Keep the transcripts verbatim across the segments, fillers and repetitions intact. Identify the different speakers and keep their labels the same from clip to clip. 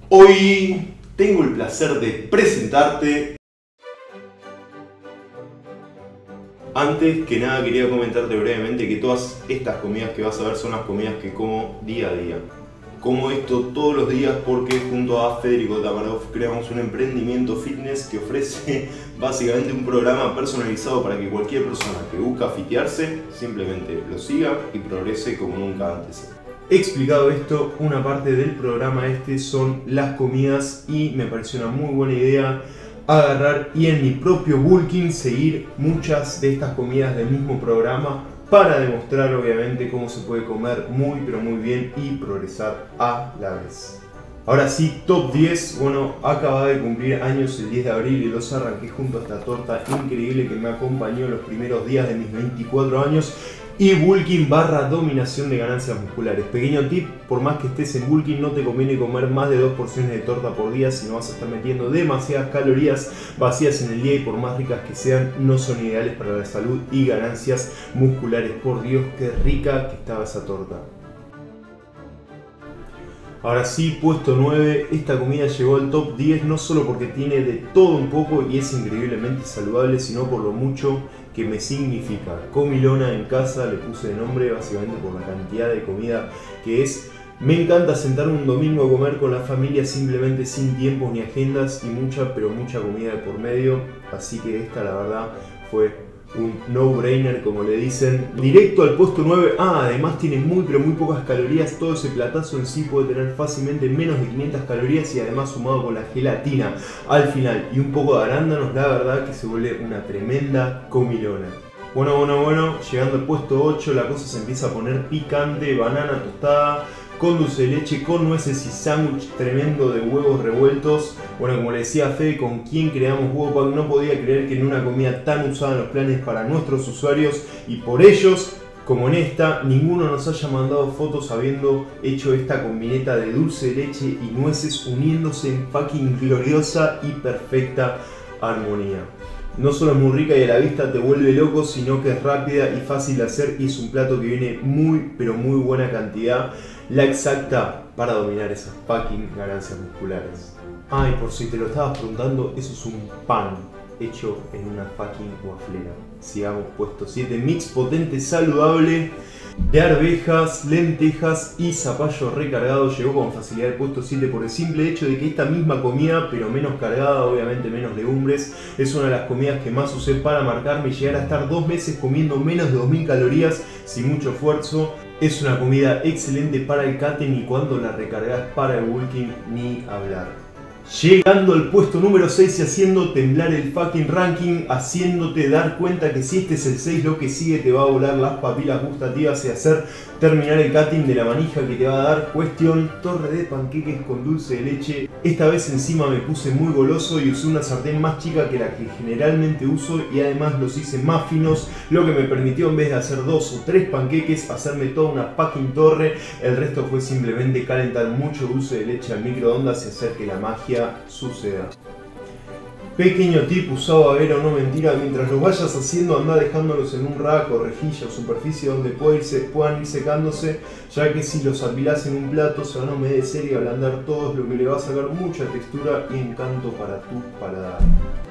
Speaker 1: Hoy tengo el placer de presentarte. Antes que nada quería comentarte brevemente que todas estas comidas que vas a ver son las comidas que como día a día. Como esto todos los días porque junto a Federico Tamarov creamos un emprendimiento fitness que ofrece básicamente un programa personalizado para que cualquier persona que busca fitearse simplemente lo siga y progrese como nunca antes. Explicado esto, una parte del programa este son las comidas y me pareció una muy buena idea agarrar y en mi propio bulking seguir muchas de estas comidas del mismo programa para demostrar obviamente cómo se puede comer muy pero muy bien y progresar a la vez. Ahora sí, top diez, bueno, acaba de cumplir años el diez de abril y los arranqué junto a esta torta increíble que me acompañó en los primeros días de mis veinticuatro años y bulking barra dominación de ganancias musculares. Pequeño tip, por más que estés en bulking no te conviene comer más de dos porciones de torta por día, si no vas a estar metiendo demasiadas calorías vacías en el día y por más ricas que sean no son ideales para la salud y ganancias musculares. Por Dios, qué rica que estaba esa torta. Ahora sí, puesto nueve, esta comida llegó al top diez no solo porque tiene de todo un poco y es increíblemente saludable, sino por lo mucho que me significa. Comilona en casa, le puse de nombre básicamente por la cantidad de comida que es. Me encanta sentarme un domingo a comer con la familia simplemente sin tiempos ni agendas y mucha, pero mucha comida de por medio. Así que esta la verdad fue un no-brainer, como le dicen. Directo al puesto nueve. Ah, además tiene muy pero muy pocas calorías. Todo ese platazo en sí puede tener fácilmente menos de quinientas calorías y además sumado con la gelatina al final y un poco de arándanos, la verdad que se vuelve una tremenda comilona. Bueno, bueno, bueno, llegando al puesto ocho la cosa se empieza a poner picante. Banana tostada con dulce de leche, con nueces y sándwich tremendo de huevos revueltos. Bueno, como le decía a Fede, con quien creamos Huevo Pack, no podía creer que en una comida tan usada en los planes para nuestros usuarios y por ellos, como en esta, ninguno nos haya mandado fotos habiendo hecho esta combineta de dulce de leche y nueces uniéndose en fucking gloriosa y perfecta armonía. No solo es muy rica y a la vista te vuelve loco, sino que es rápida y fácil de hacer y es un plato que viene muy pero muy buena cantidad, la exacta para dominar esas fucking ganancias musculares. Ay, por si te lo estabas preguntando, eso es un pan hecho en una fucking waflera. Sigamos, puesto siete, mix potente saludable de arvejas, lentejas y zapallo recargado. Llegó con facilidad al puesto siete por el simple hecho de que esta misma comida, pero menos cargada, obviamente menos legumbres, es una de las comidas que más usé para marcarme y llegar a estar dos meses comiendo menos de dos mil calorías sin mucho esfuerzo. Es una comida excelente para el catering y cuando la recargas para el bulking ni hablar. Llegando al puesto número seis y haciendo temblar el fucking ranking, haciéndote dar cuenta que si este es el seis, lo que sigue te va a volar las papilas gustativas y hacer terminar el cutting de la manija que te va a dar. Cuestión, torre de panqueques con dulce de leche. Esta vez encima me puse muy goloso y usé una sartén más chica que la que generalmente uso y además los hice más finos, lo que me permitió en vez de hacer dos o tres panqueques, hacerme toda una fucking torre. El resto fue simplemente calentar mucho dulce de leche al microondas y hacer que la magia suceda. Pequeño tip usado a ver o no mentira, mientras los vayas haciendo anda dejándolos en un rack o rejilla o superficie donde puede irse, puedan ir secándose, ya que si los apilás en un plato se van a humedecer y ablandar todos, lo que le va a sacar mucha textura y encanto para tu paladar.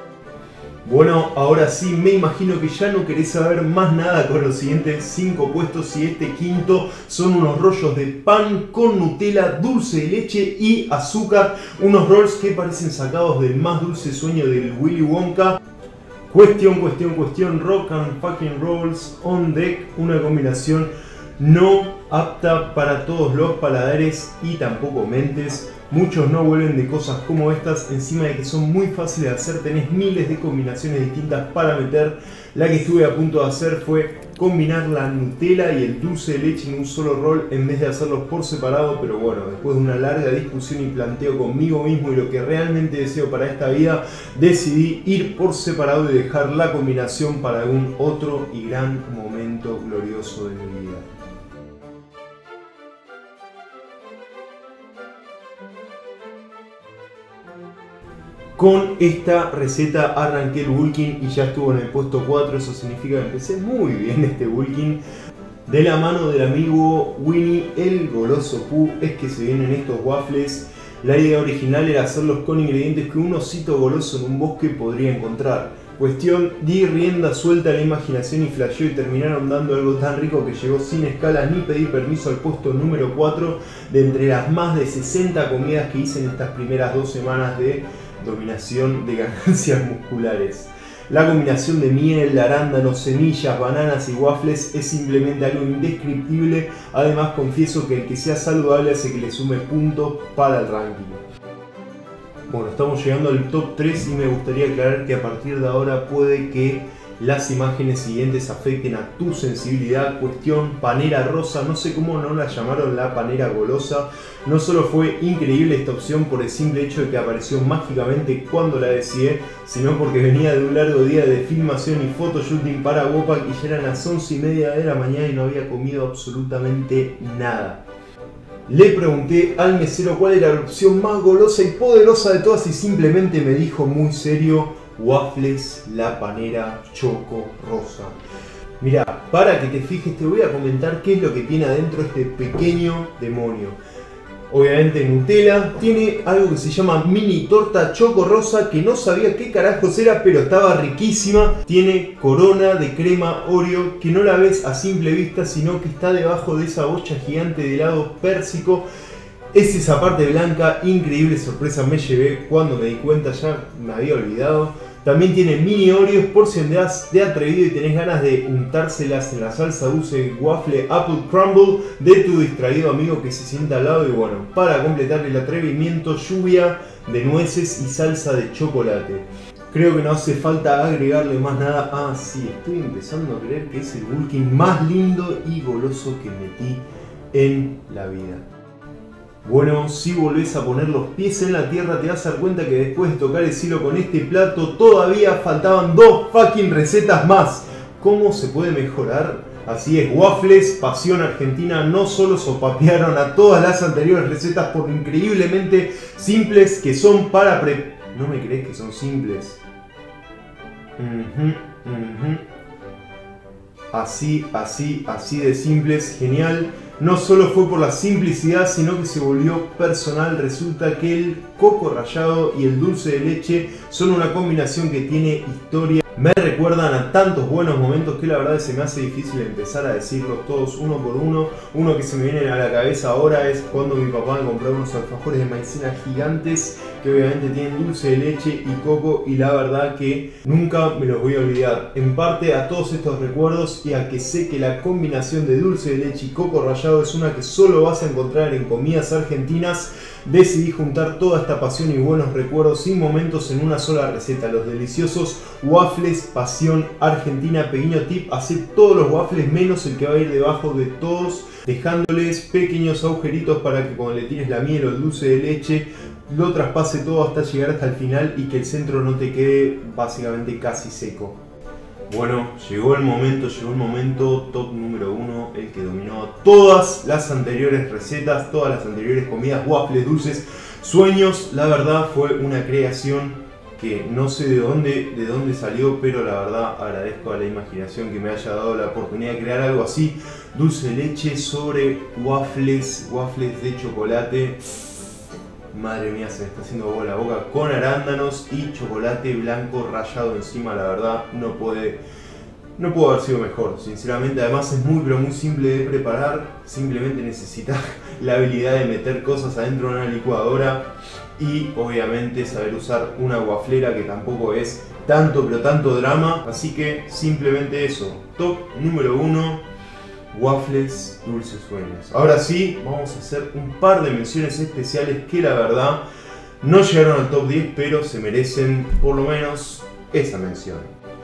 Speaker 1: Bueno, ahora sí, me imagino que ya no querés saber más nada con los siguientes cinco puestos y este quinto son unos rollos de pan con Nutella, dulce de leche y azúcar. Unos rolls que parecen sacados del más dulce sueño del Willy Wonka. Cuestión, cuestión, cuestión, rock and fucking rolls on deck. Una combinación no apta para todos los paladares y tampoco mentes. Muchos no vuelven de cosas como estas, encima de que son muy fáciles de hacer, tenés miles de combinaciones distintas para meter. La que estuve a punto de hacer fue combinar la Nutella y el dulce de leche en un solo roll en vez de hacerlos por separado, pero bueno, después de una larga discusión y planteo conmigo mismo y lo que realmente deseo para esta vida, decidí ir por separado y dejar la combinación para algún otro y gran momento glorioso de mi vida. Con esta receta arranqué el bulking y ya estuvo en el puesto cuatro, eso significa que empecé muy bien este bulking. De la mano del amigo Winnie el Goloso Pooh es que se vienen estos waffles La idea original era hacerlos con ingredientes que un osito goloso en un bosque podría encontrar. Cuestión, di rienda suelta a la imaginación y flasheó y terminaron dando algo tan rico que llegó sin escalas ni pedir permiso al puesto número cuatro de entre las más de sesenta comidas que hice en estas primeras dos semanas de dominación de ganancias musculares. La combinación de miel, arándanos, semillas, bananas y waffles es simplemente algo indescriptible. Además, confieso que el que sea saludable hace que le sume puntos para el ranking. Bueno, estamos llegando al top tres y me gustaría aclarar que a partir de ahora puede que las imágenes siguientes afecten a tu sensibilidad. Cuestión, panera rosa, no sé cómo no la llamaron la panera golosa. No solo fue increíble esta opción por el simple hecho de que apareció mágicamente cuando la deseé, sino porque venía de un largo día de filmación y photoshooting para Wopak y ya eran las once y media de la mañana y no había comido absolutamente nada. Le pregunté al mesero cuál era la opción más golosa y poderosa de todas y simplemente me dijo muy serio: waffles, la panera choco rosa. Mira, para que te fijes te voy a comentar qué es lo que tiene adentro este pequeño demonio. Obviamente Nutella, tiene algo que se llama mini torta choco rosa que no sabía qué carajos era, pero estaba riquísima. Tiene corona de crema Oreo que no la ves a simple vista, sino que está debajo de esa bocha gigante de helado pérsico. Es esa parte blanca, increíble sorpresa me llevé cuando me di cuenta, ya me había olvidado. También tiene mini Oreos por si andás de atrevido y tenés ganas de untárselas en la salsa dulce waffle apple crumble de tu distraído amigo que se sienta al lado. Y bueno, para completar el atrevimiento, lluvia de nueces y salsa de chocolate. Creo que no hace falta agregarle más nada. Ah, sí, estoy empezando a creer que es el bulking más lindo y goloso que metí en la vida. Bueno, si volvés a poner los pies en la tierra te vas a dar cuenta que después de tocar el cielo con este plato todavía faltaban dos fucking recetas más. ¿Cómo se puede mejorar? Así es, waffles, pasión argentina, no solo sopapearon a todas las anteriores recetas por lo increíblemente simples que son para pre... ¿No me crees que son simples? Uh-huh, uh-huh. Así, así, así de simples, genial. No solo fue por la simplicidad, sino que se volvió personal. Resulta que el coco rallado y el dulce de leche son una combinación que tiene historia. Me recuerdan a tantos buenos momentos que la verdad se me hace difícil empezar a decirlos todos uno por uno. Uno que se me viene a la cabeza ahora es cuando mi papá me compró unos alfajores de maicena gigantes que obviamente tienen dulce de leche y coco, y la verdad que nunca me los voy a olvidar. En parte a todos estos recuerdos y a que sé que la combinación de dulce de leche y coco rallado es una que solo vas a encontrar en comidas argentinas, decidí juntar toda esta pasión y buenos recuerdos y momentos en una sola receta: los deliciosos waffles pasión argentina. Pequeño tip: hacé todos los waffles menos el que va a ir debajo de todos, dejándoles pequeños agujeritos para que cuando le tires la miel o el dulce de leche lo traspase todo hasta llegar hasta el final y que el centro no te quede básicamente casi seco. Bueno, llegó el momento, llegó el momento, top número uno, el que dominó a todas las anteriores recetas, todas las anteriores comidas, waffles, dulces, sueños. La verdad fue una creación que no sé de dónde, de dónde salió, pero la verdad agradezco a la imaginación que me haya dado la oportunidad de crear algo así. Dulce de leche sobre waffles, waffles de chocolate. Madre mía, se me está haciendo agua la boca, con arándanos y chocolate blanco rallado encima. La verdad no puede, no pudo haber sido mejor, sinceramente. Además es muy pero muy simple de preparar. Simplemente necesitas la habilidad de meter cosas adentro de una licuadora y obviamente saber usar una waflera, que tampoco es tanto pero tanto drama. Así que simplemente eso, top número uno, waffles dulces sueños. Ahora sí, vamos a hacer un par de menciones especiales que la verdad no llegaron al top diez, pero se merecen por lo menos esa mención.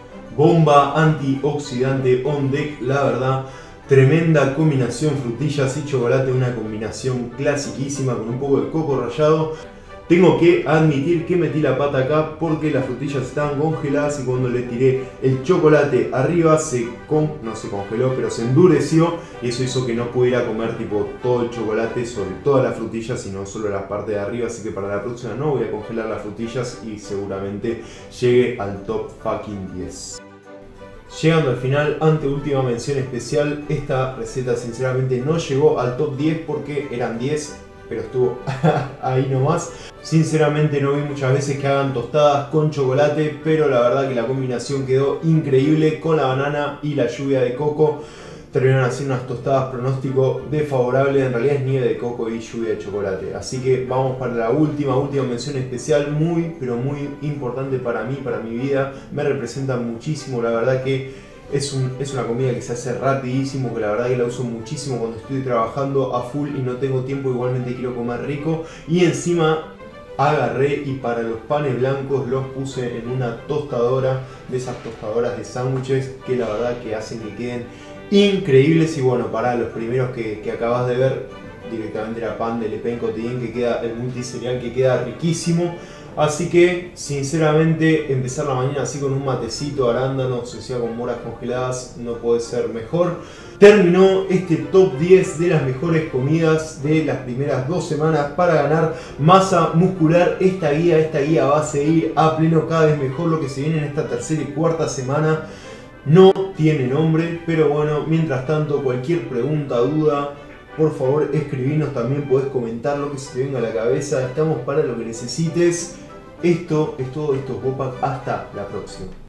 Speaker 1: Bomba antioxidante on deck, la verdad, tremenda combinación, frutillas y chocolate, una combinación clasiquísima con un poco de coco rallado. Tengo que admitir que metí la pata acá porque las frutillas estaban congeladas y cuando le tiré el chocolate arriba se con, no se congeló, pero se endureció, y eso hizo que no pudiera comer tipo todo el chocolate sobre todas las frutillas, sino solo la parte de arriba. Así que para la próxima no voy a congelar las frutillas y seguramente llegue al top fucking diez. Llegando al final, ante última mención especial, esta receta sinceramente no llegó al top diez porque eran diez, pero estuvo ahí nomás. Sinceramente no vi muchas veces que hagan tostadas con chocolate, pero la verdad que la combinación quedó increíble con la banana y la lluvia de coco. Terminaron haciendo unas tostadas, pronóstico desfavorable, en realidad es nieve de coco y lluvia de chocolate. Así que vamos para la última, última mención especial, muy pero muy importante para mí, para mi vida. Me representa muchísimo, la verdad que es, un, es una comida que se hace rapidísimo, que la verdad que la uso muchísimo cuando estoy trabajando a full y no tengo tiempo, igualmente quiero comer rico. Y encima agarré y para los panes blancos los puse en una tostadora, de esas tostadoras de sándwiches que la verdad que hacen que queden increíbles. Y bueno, para los primeros que, que acabas de ver, directamente era pan de Le Pain Quotidien, que queda el multicereal, que queda riquísimo. Así que sinceramente empezar la mañana así con un matecito, arándanos, o sea con moras congeladas, no puede ser mejor. Terminó este top diez de las mejores comidas de las primeras dos semanas para ganar masa muscular. Esta guía, esta guía va a seguir a pleno, cada vez mejor lo que se viene en esta tercera y cuarta semana. No tiene nombre, pero bueno, mientras tanto, cualquier pregunta, duda, por favor escribinos, también podés comentar lo que se te venga a la cabeza, estamos para lo que necesites. Esto es todo, esto es Bopac, hasta la próxima.